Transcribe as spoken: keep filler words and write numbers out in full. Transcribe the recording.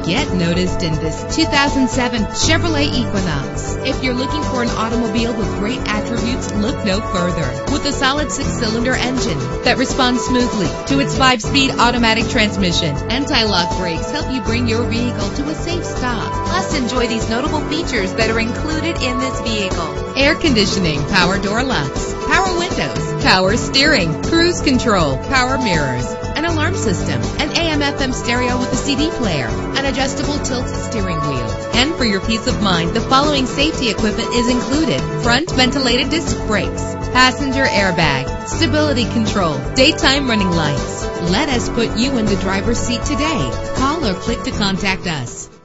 Get noticed in this two thousand seven Chevrolet Equinox. If you're looking for an automobile with great attributes, look no further. With a solid six-cylinder engine that responds smoothly to its five-speed automatic transmission, anti-lock brakes help you bring your vehicle to a safe stop. Plus, enjoy these notable features that are included in this vehicle: air conditioning, power door locks, power windows, power steering, cruise control, power mirrors, an alarm system, an A M F M stereo with a C D player, an adjustable tilt steering wheel. And for your peace of mind, the following safety equipment is included: front ventilated disc brakes, passenger airbag, stability control, daytime running lights. Let us put you in the driver's seat today. Call or click to contact us.